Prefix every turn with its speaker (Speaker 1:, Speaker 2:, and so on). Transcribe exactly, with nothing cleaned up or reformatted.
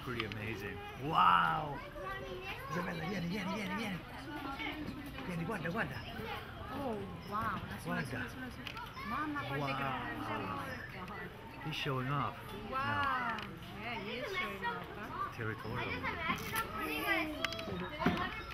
Speaker 1: pretty amazing. Wow! Isabella, vieni, vieni, vieni, vieni. Vieni, guarda, guarda.
Speaker 2: Oh, wow.
Speaker 1: Guarda.
Speaker 2: Mamma, quanto è
Speaker 1: Wow.
Speaker 2: grande.
Speaker 1: He's showing off.
Speaker 2: Wow. Yeah, he is showing off. Huh?
Speaker 1: Territorial.